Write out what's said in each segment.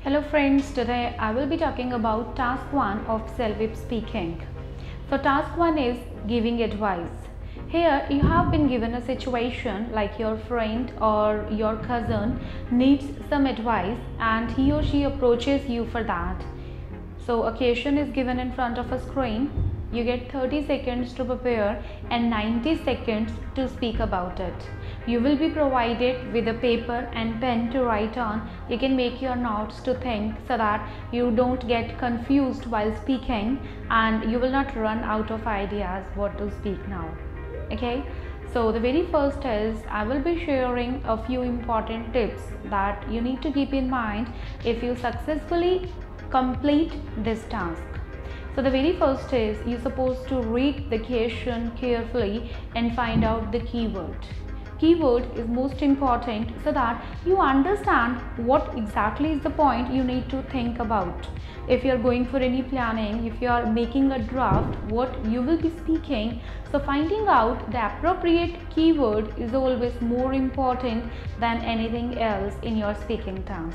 Hello friends, today I will be talking about task 1 of self-whip speaking. So task 1 is giving advice. Here you have been given a situation like your friend or your cousin needs some advice and he or she approaches you for that. So a question is given in front of a screen. You get 30 seconds to prepare and 90 seconds to speak about it. You will be provided with a paper and pen to write on. You can make your notes to think so that you don't get confused while speaking and you will not run out of ideas what to speak now. Okay, so the very first is I will be sharing a few important tips that you need to keep in mind if you successfully complete this task. So the very first is you're supposed to read the question carefully and find out the keyword. Keyword is most important so that you understand what exactly is the point you need to think about. If you're going for any planning, if you are making a draft, what you will be speaking, so finding out the appropriate keyword is always more important than anything else in your speaking task.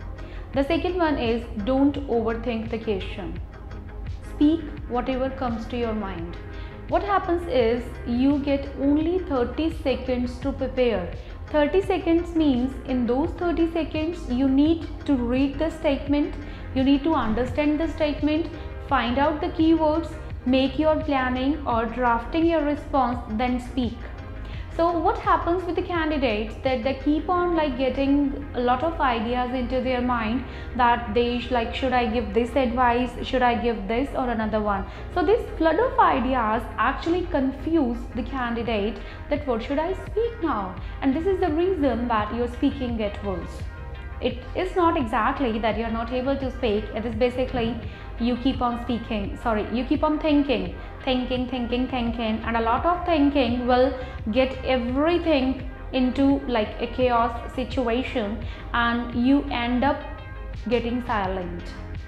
The second one is don't overthink the question. Speak whatever comes to your mind. What happens is you get only 30 seconds to prepare. 30 seconds means in those 30 seconds you need to read the statement, you need to understand the statement, find out the keywords, make your planning or drafting your response, then speak. So what happens with the candidates that they keep on getting a lot of ideas into their mind that they should I give this advice, should I give this or another one. So this flood of ideas actually confuse the candidate that what should I speak now, and this is the reason that your speaking gets worse. It is not exactly that you are not able to speak, it is basically you keep on you keep on thinking, and a lot of thinking will get everything into a chaos situation and you end up getting silent.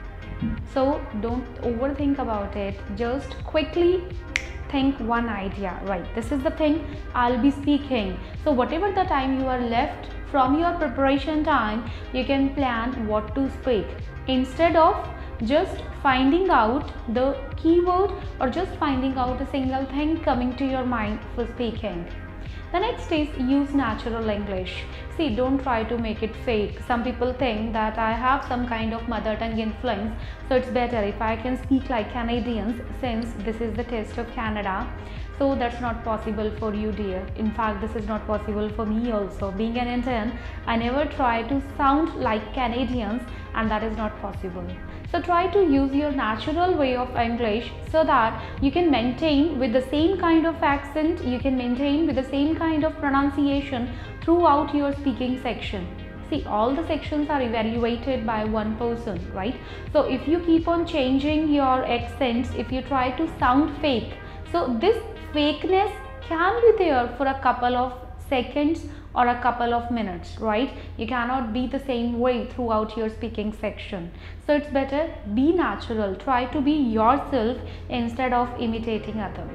So don't overthink about it, just quickly think one idea, right? This is the thing I'll be speaking. So whatever the time you are left from your preparation time, you can plan what to speak instead of just finding out the keyword or just finding out a single thing coming to your mind for speaking. The next is use natural English. See, don't try to make it fake. Some people think that I have some kind of mother tongue influence, so it's better if I can speak like Canadians since this is the test of Canada. So that's not possible for you, dear. In fact, this is not possible for me also. Being an Indian, I never try to sound like Canadians and that is not possible. So try to use your natural way of English so that you can maintain with the same kind of accent, you can maintain with the same kind of pronunciation throughout your speaking section. See, all the sections are evaluated by one person, right? So if you keep on changing your accents, if you try to sound fake, so this fakeness can be there for a couple of seconds or a couple of minutes, right? You cannot be the same way throughout your speaking section. So it's better be natural, try to be yourself instead of imitating others.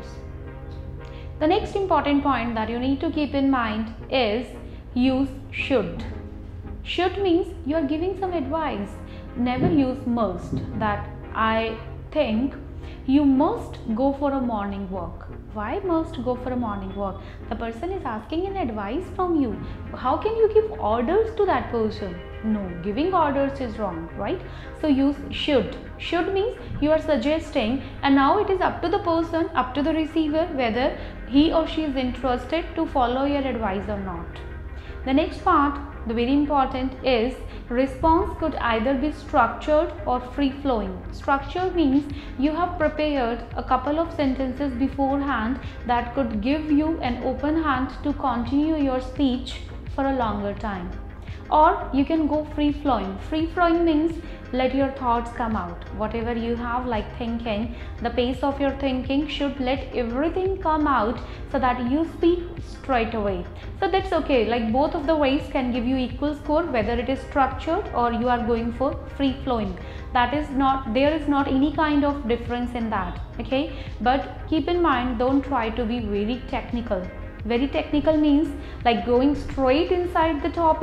The next important point that you need to keep in mind is use should. Should means you are giving some advice. Never use must, that I think you must go for a morning walk. Why must go for a morning walk? The person is asking an advice from you. How can you give orders to that person? No, giving orders is wrong, right? So use should. Should means you are suggesting, and now it is up to the person, up to the receiver whether he or she is interested to follow your advice or not. The next part, the very important, is response could either be structured or free-flowing. Structure means you have prepared a couple of sentences beforehand that could give you an open hand to continue your speech for a longer time. Or you can go free-flowing. Free-flowing means let your thoughts come out. Whatever you have thinking, the pace of your thinking should let everything come out so that you speak straight away. So that's okay. Both of the ways can give you equal score, whether it is structured or you are going for free-flowing. There is not any kind of difference in that. Okay, but keep in mind, don't try to be very technical. Very technical means going straight inside the topic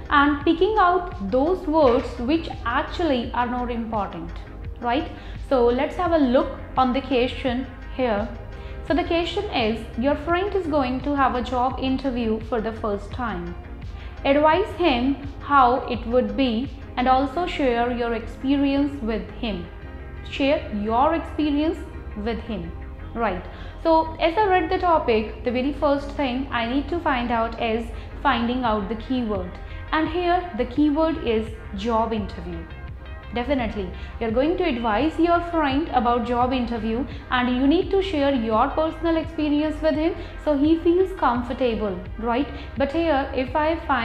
and picking out those words which actually are not important, right? So let's have a look on the question here. So the question is, your friend is going to have a job interview for the first time. Advise him how it would be and also share your experience with him. Share your experience with him, right? So as I read the topic, the very first thing I need to find out is finding out the keyword, and here the keyword is job interview. Definitely you're going to advise your friend about job interview, and you need to share your personal experience with him so he feels comfortable, right? But here if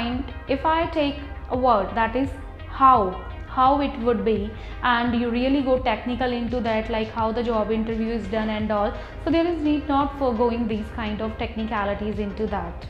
I take a word that is how it would be, and you really go technical into that, like how the job interview is done and all, so there is need not for going these kind of technicalities into that.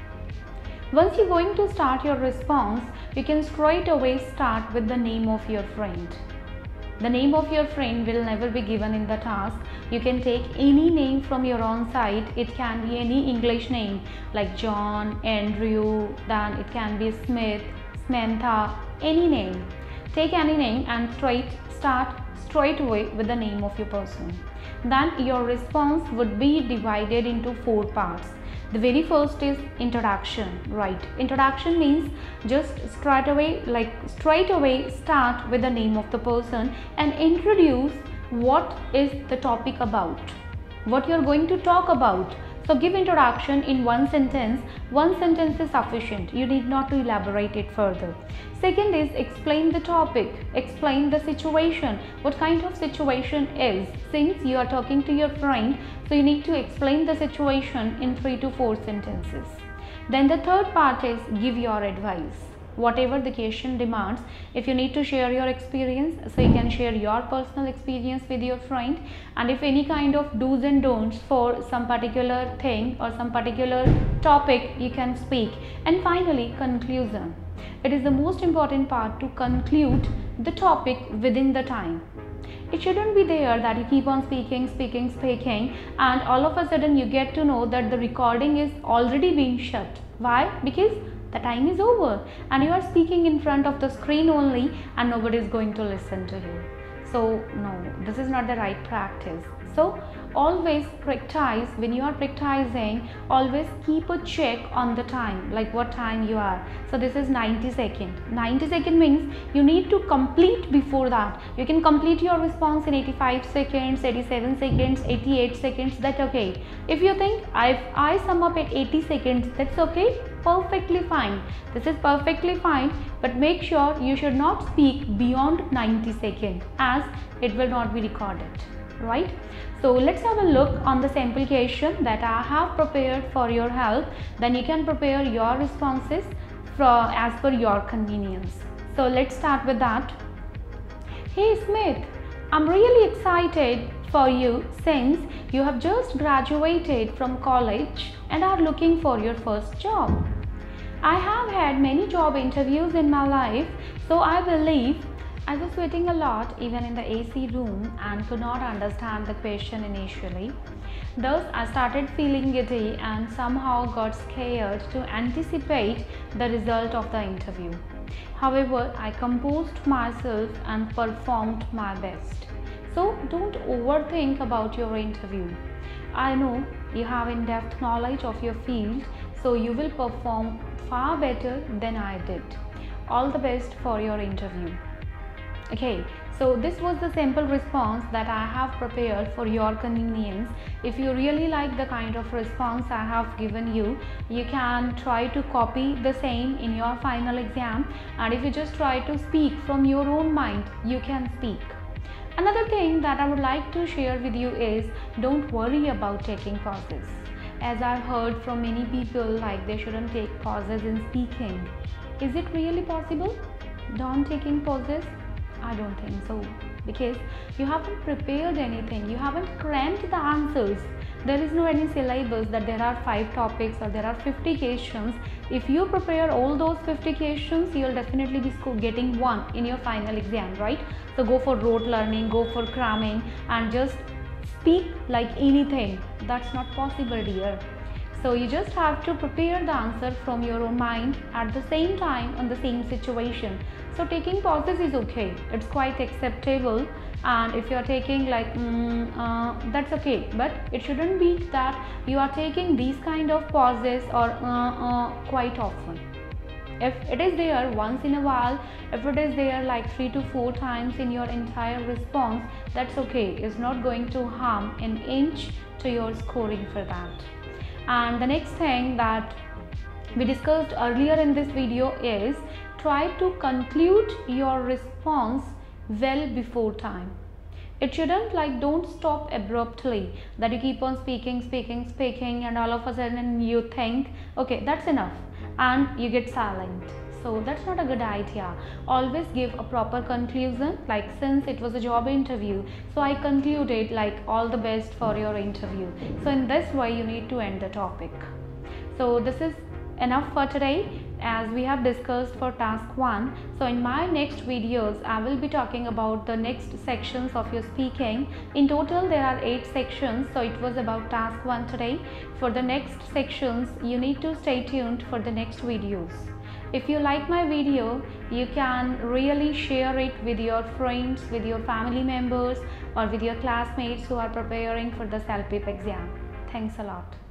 Once you're going to start your response, you can straight away start with the name of your friend. The name of your friend will never be given in the task. You can take any name from your own side. It can be any English name like John, Andrew, then it can be Smith, Samantha, any name. Take any name and start straight away with the name of your person. Then your response would be divided into 4 parts. The very first is introduction, right? Introduction means just straight away start with the name of the person and introduce what is the topic about, what you're going to talk about. So give introduction in one sentence. One sentence is sufficient. You need not to elaborate it further. Second is explain the topic, explain the situation. What kind of situation is? Since you are talking to your friend, so you need to explain the situation in 3 to 4 sentences. Then the third part is give your advice. Whatever the question demands, if you need to share your experience, so you can share your personal experience with your friend, and if any kind of do's and don'ts for some particular thing or some particular topic, you can speak. And finally, conclusion. It is the most important part to conclude the topic within the time. It shouldn't be there that you keep on speaking and all of a sudden you get to know that the recording is already being shut. Why? Because the time is over and you are speaking in front of the screen only and nobody is going to listen to you. So no, this is not the right practice. So always practice. When you are practicing, always keep a check on the time, like what time you are. So this is 90 seconds. 90 seconds means you need to complete before that. You can complete your response in 85 seconds, 87 seconds, 88 seconds, that's okay. If you think I sum up at 80 seconds, that's okay, perfectly fine. This is perfectly fine, but make sure you should not speak beyond 90 seconds as it will not be recorded, right? So let's have a look on the sample question that I have prepared for your help. Then you can prepare your responses as per your convenience. So let's start with that. Hey Smith, I'm really excited for you since you have just graduated from college and are looking for your first job. I have had many job interviews in my life, so I believe I was sweating a lot even in the AC room and could not understand the question initially. Thus, I started feeling giddy and somehow got scared to anticipate the result of the interview. However, I composed myself and performed my best. So, don't overthink about your interview. I know you have in-depth knowledge of your field, so you will perform far better than I did. All the best for your interview. Okay, so this was the simple response that I have prepared for your convenience. If you really like the kind of response I have given you, you can try to copy the same in your final exam, and if you just try to speak from your own mind, you can speak. Another thing that I would like to share with you is don't worry about taking pauses. As I've heard from many people, like they shouldn't take pauses in speaking. Is it really possible? Don't taking pauses? I don't think so, because you haven't prepared anything, you haven't cramped the answers. There is no any syllabus that there are 5 topics or there are 50 questions. If you prepare all those 50 questions, you'll definitely be getting 1 in your final exam, right? So go for rote learning, go for cramming and just speak like anything. That's not possible, dear. So you just have to prepare the answer from your own mind at the same time on the same situation. So taking pauses is okay, it's quite acceptable, and if you are taking like that's okay, but it shouldn't be that you are taking these kind of pauses or quite often. If it is there once in a while, if it is there like 3 to 4 times in your entire response, that's okay, it's not going to harm an inch to your scoring for that. And the next thing that we discussed earlier in this video is try to conclude your response well before time. It shouldn't like, don't stop abruptly, that you keep on speaking and all of a sudden you think okay that's enough and you get silent. So that's not a good idea. Always give a proper conclusion, like since it was a job interview, so I concluded like all the best for your interview. So in this way you need to end the topic. So this is enough for today as we have discussed for task 1. So in my next videos I will be talking about the next sections of your speaking. In total there are 8 sections, so it was about task 1 today. For the next sections you need to stay tuned for the next videos. If you like my video, you can really share it with your friends, with your family members, or with your classmates who are preparing for the CELPIP exam. Thanks a lot.